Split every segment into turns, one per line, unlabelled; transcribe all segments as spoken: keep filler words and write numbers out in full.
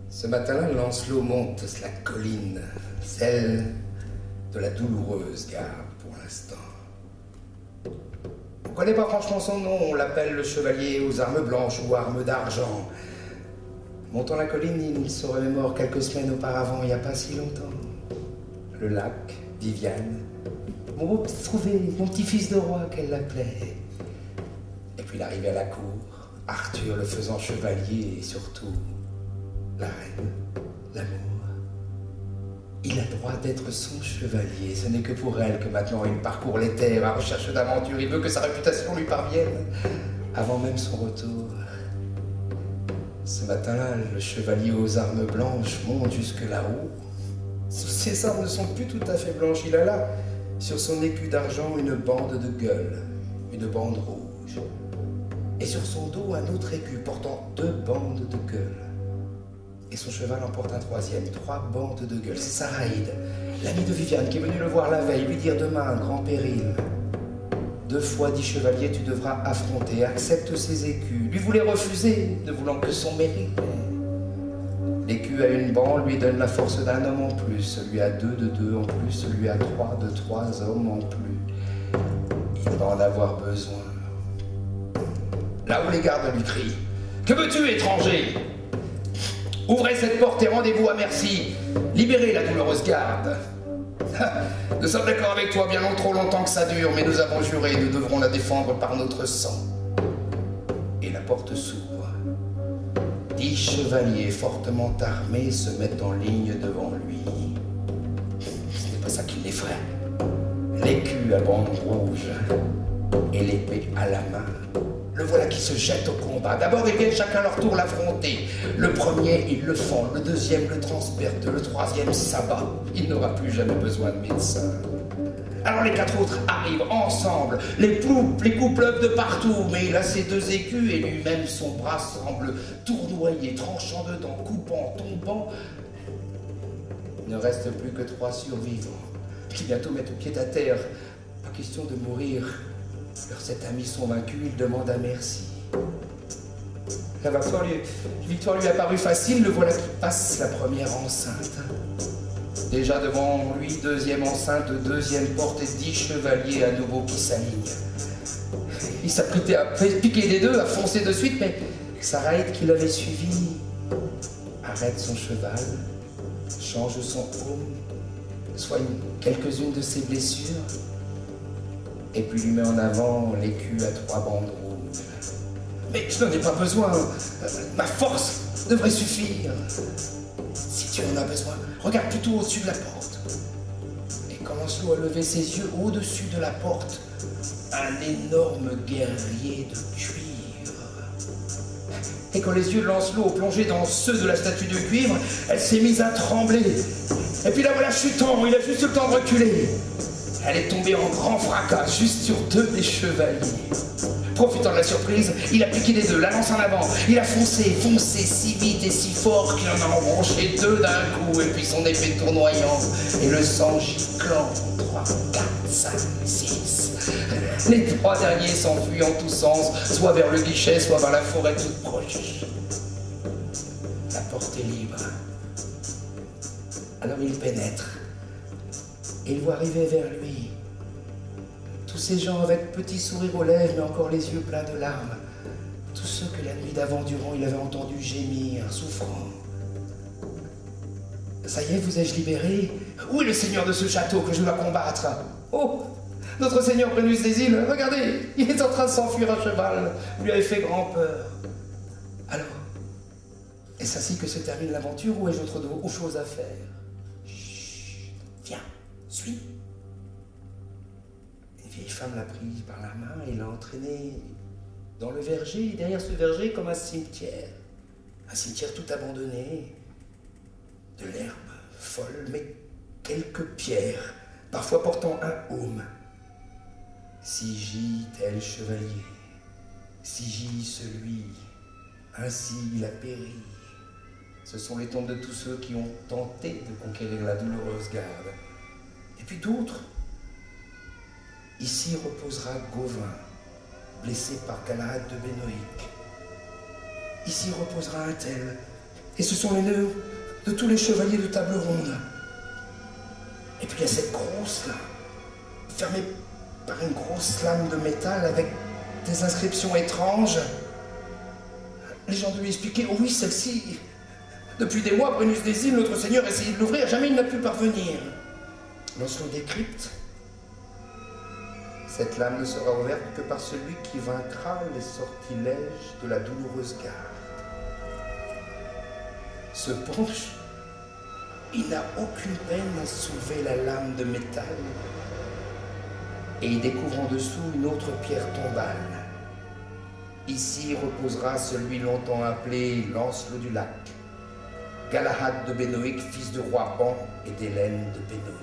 Ce matin-là, Lancelot monte la colline, celle de la douloureuse garde pour l'instant. On ne connaît pas franchement son nom, on l'appelle le chevalier aux armes blanches ou armes d'argent. Montant la colline, il se remémore quelques semaines auparavant, il n'y a pas si longtemps. Le lac, Viviane, mon beau petit trouvé, mon petit-fils de roi qu'elle l'appelait. Et puis l'arrivée à la cour, Arthur le faisant chevalier et surtout la reine, l'amour. Il a droit d'être son chevalier. Ce n'est que pour elle que maintenant il parcourt les terres à recherche d'aventure. Il veut que sa réputation lui parvienne avant même son retour. Ce matin-là, le chevalier aux armes blanches monte jusque là-haut. Ses armes ne sont plus tout à fait blanches. Il a là, sur son écu d'argent, une bande de gueule, une bande rouge. Et sur son dos, un autre écu portant deux bandes de gueule. Et son cheval en porte un troisième, trois bandes de gueule. C'est Saraïde, l'ami de Viviane, qui est venu le voir la veille, lui dire demain un grand péril. Deux fois dix chevaliers, tu devras affronter, accepte ses écus. Lui voulait refuser, ne voulant que son mérite. L'écu à une bande lui donne la force d'un homme en plus, celui à deux de deux en plus, celui à trois de trois hommes en plus. Il va en avoir besoin. Là où les gardes lui crient « Que veux-tu, étranger ? Ouvrez cette porte et rendez-vous à merci. Libérez la douloureuse garde. Nous sommes d'accord avec toi, bien long, trop longtemps que ça dure, mais nous avons juré, nous devrons la défendre par notre sang. » Et la porte s'ouvre. Dix chevaliers fortement armés se mettent en ligne devant lui. Ce n'est pas ça qui l'effraie. L'écu à bande rouge et l'épée à la main. Le voilà qui se jette au combat. D'abord, ils viennent chacun leur tour l'affronter. Le premier, il le fend. Le deuxième, le transperce. Le troisième, s'abat. Il n'aura plus jamais besoin de médecin. Alors les quatre autres arrivent ensemble. Les ploupes, les coups pleuvent de partout. Mais il a ses deux écus et lui-même, son bras semble tournoyer, tranchant dedans, coupant, tombant. Il ne reste plus que trois survivants qui bientôt mettent pied à terre. Pas question de mourir. Leurs sept amis sont vaincus, ils demandent à merci. La victoire lui, victoire lui a paru facile, le voilà qui passe la première enceinte. Déjà devant lui, deuxième enceinte, deuxième porte et dix chevaliers à nouveau qui s'alignent. Il s'apprêtait à piquer des deux, à foncer de suite, mais Saraïde qui l'avait suivi arrête son cheval, change son aume, soigne quelques-unes de ses blessures, et puis lui met en avant l'écu à trois bandes rouges. Mais je n'en ai pas besoin, ma force devrait suffire. Si tu en as besoin, regarde plutôt au-dessus de la porte. Et quand Lancelot a levé ses yeux au-dessus de la porte, un énorme guerrier de cuivre. Et quand les yeux de Lancelot ont plongé dans ceux de la statue de cuivre, elle s'est mise à trembler. Et puis la voilà chutant, il a juste eu le temps de reculer. Elle est tombée en grand fracas, juste sur deux des chevaliers. Profitant de la surprise, il a piqué les deux, la lance en avant. Il a foncé, foncé si vite et si fort qu'il en a embranché deux d'un coup. Et puis son épée tournoyant et le sang giclant. Trois, quatre, cinq, six. Les trois derniers s'enfuient en tous sens, soit vers le guichet, soit vers la forêt toute proche. La porte est libre. Alors il pénètre. Et il voit arriver vers lui tous ces gens avec petits sourires aux lèvres, mais encore les yeux pleins de larmes. Tous ceux que la nuit d'avant durant il avait entendu gémir, souffrant. Ça y est, vous ai-je libéré? Où est le seigneur de ce château que je dois combattre? Oh, notre seigneur Brennus des îles, regardez, il est en train de s'enfuir à cheval. Vous lui avez fait grand peur. Alors, est-ce ainsi que se termine l'aventure ou ai-je autre chose à faire? Chut, viens. Suis. Une vieille femme l'a pris par la main et l'a entraîné dans le verger, et derrière ce verger comme un cimetière. Un cimetière tout abandonné, de l'herbe folle, mais quelques pierres, parfois portant un aume. Si gît tel chevalier, si gît celui, ainsi il a péri. Ce sont les tombes de tous ceux qui ont tenté de conquérir la douloureuse garde. Et puis d'autres. Ici reposera Gauvin, blessé par Galahad de Benoïc. Ici reposera un tel, Et ce sont les nœuds de tous les chevaliers de table ronde. Et puis il y a cette grosse là, fermée par une grosse lame de métal avec des inscriptions étranges. Les gens de lui expliquer, oh oui, celle-ci, depuis des mois, Brennus des Îles, notre Seigneur a essayé de l'ouvrir, jamais il n'a pu parvenir. Lancelot décrypte. Cette lame ne sera ouverte que par celui qui vaincra les sortilèges de la douloureuse garde. Se penche, il n'a aucune peine à soulever la lame de métal et il découvre en dessous une autre pierre tombale. Ici reposera celui longtemps appelé Lancelot du Lac, Galahad de Bénoïc, fils de roi Pan et d'Hélène de Bénoïc.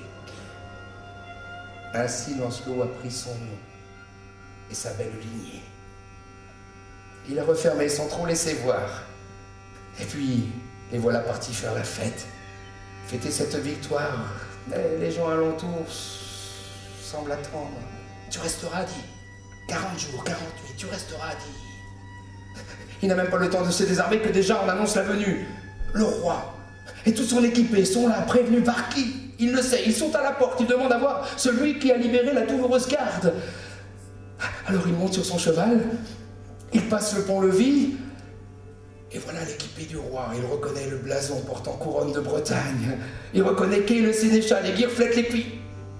Ainsi Lancelot a pris son nom et sa belle lignée. Il a refermé sans trop laisser voir. Et puis, les voilà partis faire la fête, fêter cette victoire. Mais les gens alentours semblent attendre. Tu resteras, dit. quarante jours, quarante-huit, tu resteras, dit. Il n'a même pas le temps de se désarmer que déjà on annonce la venue. Le roi et toute son équipée sont là, prévenus par qui? Il le sait, ils sont à la porte, ils demandent à voir celui qui a libéré la douloureuse garde. Alors il monte sur son cheval, il passe le pont-levis, et voilà l'équipée du roi. Il reconnaît le blason portant couronne de Bretagne. Il reconnaît Kay le sénéchal et Girflet l'épée.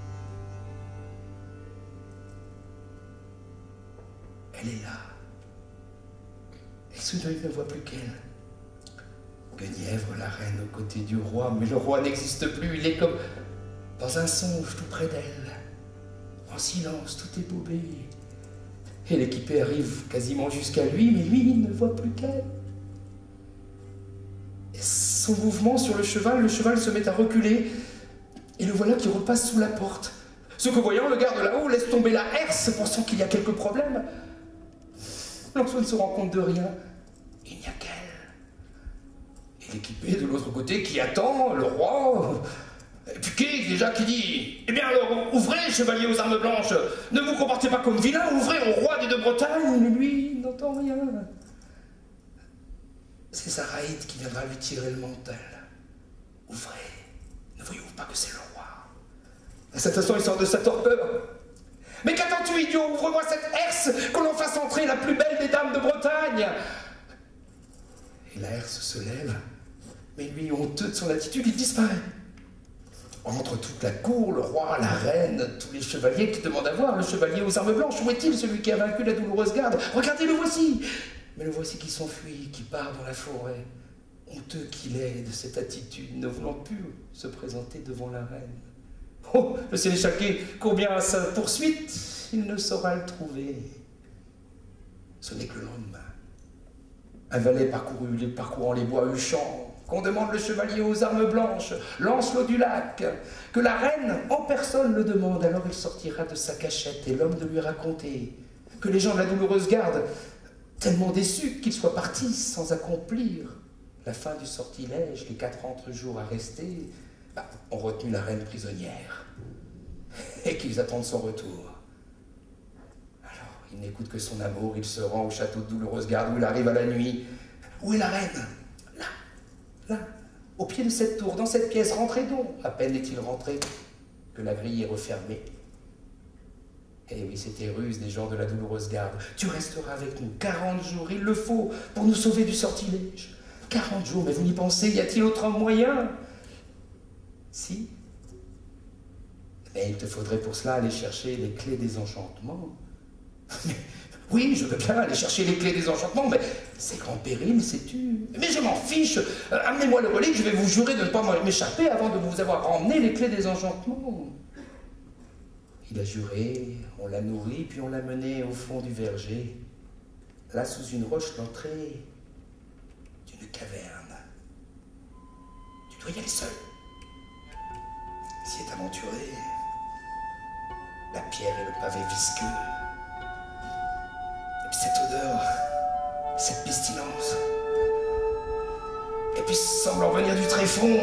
Elle est là. Et soudain il ne voit plus qu'elle. Guenièvre, la reine, aux côtés du roi, mais le roi n'existe plus, il est comme dans un songe tout près d'elle. En silence, tout est paumé. Et l'équipée arrive quasiment jusqu'à lui, mais lui, il ne voit plus qu'elle. Et son mouvement sur le cheval, le cheval se met à reculer, et le voilà qui repasse sous la porte. Ce que voyant, le garde là-haut laisse tomber la herse, pensant qu'il y a quelques problèmes. Lancelot ne se rend compte de rien. Il n'y a qu'elle. Et l'équipée de l'autre côté qui attend, le roi. Et puis qui, déjà, qui dit « Eh bien alors, ouvrez, chevalier aux armes blanches, ne vous comportez pas comme vilain, ouvrez au roi des deux Bretagne. » Mais lui, il n'entend rien. C'est Saraïde qui viendra lui tirer le mantel. « Ouvrez, ne voyez-vous pas que c'est le roi ?» À cet instant, il sort de sa torpeur. « Mais qu'attends-tu, idiot? Ouvre-moi cette herse, que l'on fasse entrer la plus belle des dames de Bretagne !» Et la herse se lève, mais lui, honteux de son attitude, il disparaît. Entre toute la cour, le roi, la reine, tous les chevaliers qui demandent à voir le chevalier aux armes blanches. Où est-il, celui qui a vaincu la douloureuse garde? Regardez, le voici. Mais le voici qui s'enfuit, qui part dans la forêt. Honteux qu'il est de cette attitude, ne voulant plus se présenter devant la reine. Oh, le sénéchal court bien à sa poursuite, il ne saura le trouver. Ce n'est que le lendemain. Un valet parcouru, parcourant les bois huchants, qu'on demande le chevalier aux armes blanches, Lancelot du Lac, que la reine en personne le demande. Alors il sortira de sa cachette et l'homme de lui raconter que les gens de la douloureuse garde, tellement déçus qu'ils soient partis sans accomplir la fin du sortilège, les quatre jours à rester, bah, ont retenu la reine prisonnière et qu'ils attendent son retour. Alors il n'écoute que son amour, il se rend au château de douloureuse garde où il arrive à la nuit. Où est la reine? Là. Là, au pied de cette tour, dans cette pièce, rentrez donc. À peine est-il rentré que la grille est refermée. Eh oui, c'était ruse des gens de la douloureuse garde. Tu resteras avec nous quarante jours, il le faut, pour nous sauver du sortilège. quarante jours, mais vous n'y pensez, y a-t-il autre moyen? Si. Mais il te faudrait pour cela aller chercher les clés des enchantements. Mais oui, je veux bien aller chercher les clés des enchantements, mais c'est grand péril, sais-tu. Mais je m'en fiche. Euh, Amenez-moi le relique, je vais vous jurer de ne pas m'échapper avant de vous avoir emmené les clés des enchantements. Il a juré, on l'a nourri, puis on l'a mené au fond du verger. Là, sous une roche, l'entrée d'une caverne. Tu dois y aller seul. S'y est aventuré. La pierre et le pavé visqueux. Et puis cette odeur, cette pestilence. Et puis semblant venir du tréfonds.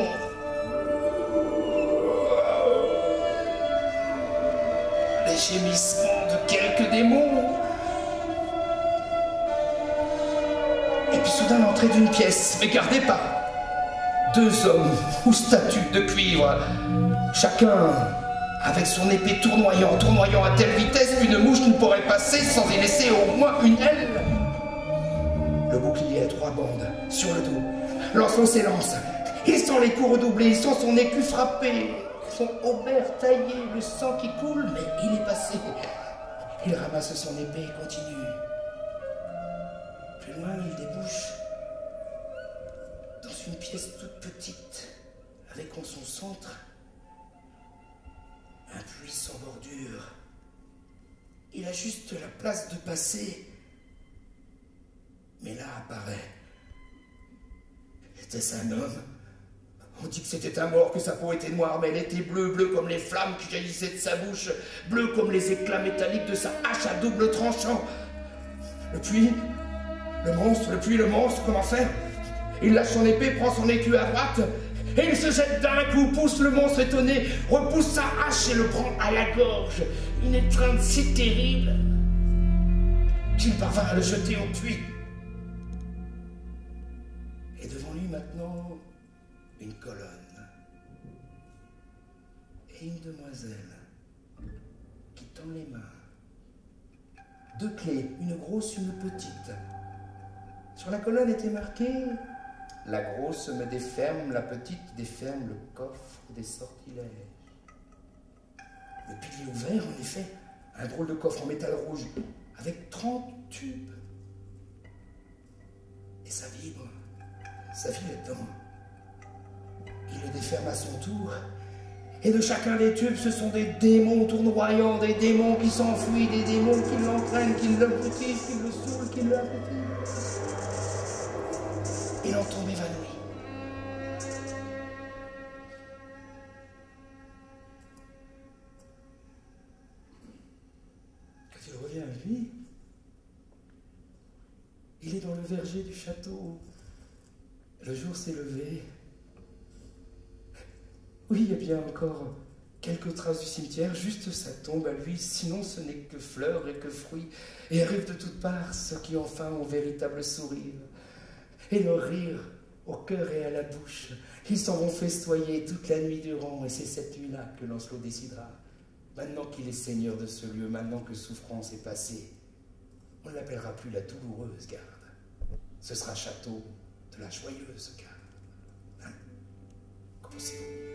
Les gémissements de quelques démons. Et puis soudain l'entrée d'une pièce, mais gardée par Deux hommes ou statues de cuivre, chacun avec son épée tournoyant, tournoyant à telle vitesse qu'une mouche ne pourrait passer sans y laisser au moins une aile. Le bouclier à trois bandes, sur le dos, lançant ses lances. Il sent les coups redoublés, il sent son écu frappé, son haubert taillé, le sang qui coule, mais il est passé. Il ramasse son épée et continue. Plus loin, il débouche dans une pièce toute petite, avec en son centre un puits sans bordure. Il a juste la place de passer. Mais là apparaît. Était-ce un homme? On dit que c'était un mort, que sa peau était noire, mais elle était bleue, bleue comme les flammes qui jaillissaient de sa bouche, bleue comme les éclats métalliques de sa hache à double tranchant. Le puits, le monstre, le puits, le monstre, comment faire? Il lâche son épée, prend son écu à droite, et il se jette d'un coup, pousse le monstre étonné, repousse sa hache et le prend à la gorge. Une étreinte si terrible qu'il parvint à le jeter au puits. Et devant lui maintenant, une colonne et une demoiselle qui tend les mains. Deux clés, une grosse, une petite. Sur la colonne était marqué: la grosse me déferme, la petite déferme le coffre des sortilèges. Le pilier ouvert, en effet, un drôle de coffre en métal rouge, avec trente tubes. Et ça vibre, ça vibre là-dedans. Il le déferme à son tour, et de chacun des tubes, ce sont des démons tournoyants, des démons qui s'enfuient, des démons qui l'entraînent, qui l'abrutissent, qui le saoulent, qui l'abrutissent. Il en tombe évanoui. Quand il revient à lui, il est dans le verger du château. Le jour s'est levé. Oui, il y a bien encore quelques traces du cimetière, juste sa tombe à lui, sinon ce n'est que fleurs et que fruits, et arrivent de toutes parts ceux qui enfin ont véritable sourire, et leur rire au cœur et à la bouche. Ils s'en vont festoyer toute la nuit durant, et c'est cette nuit-là que Lancelot décidera, maintenant qu'il est seigneur de ce lieu, maintenant que souffrance est passée, on ne l'appellera plus la douloureuse garde, ce sera château de la joyeuse garde. Hein? Qu'en pensez-vous?